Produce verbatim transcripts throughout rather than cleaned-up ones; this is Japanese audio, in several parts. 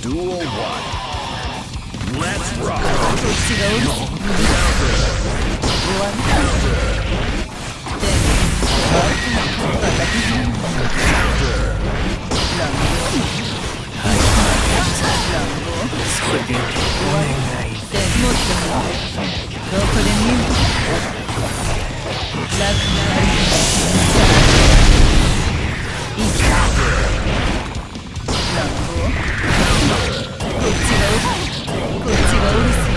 Duel one. Let's rock. こっちがおる終わったでもあいつの肩だけじゃん乱暴乱暴それでお願いでもっともどこで見る楽なありいいか乱暴こっちがおるこっちがおるせ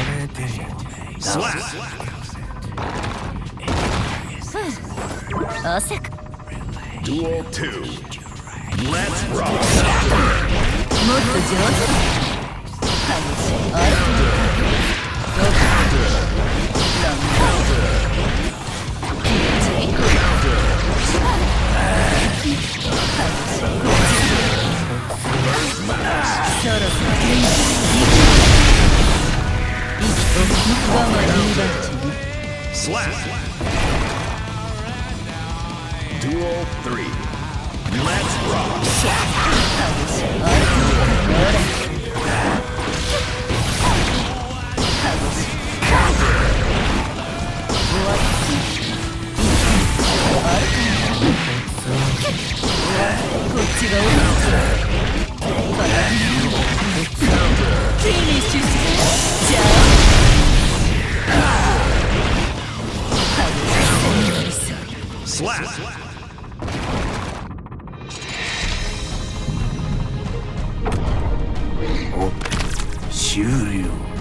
汗か Duel two. Let's rock. もっと上手だ激しい相手のどこ乱暴気持ちいい激しいそろそろ元気に息を我慢に奪っちゃう Slap. Duel three. Let's rock. 激しい相手のほら激しい終わった一気に相手のこっちがおるバランスフィニッシュしてじゃあ Slap. 終了。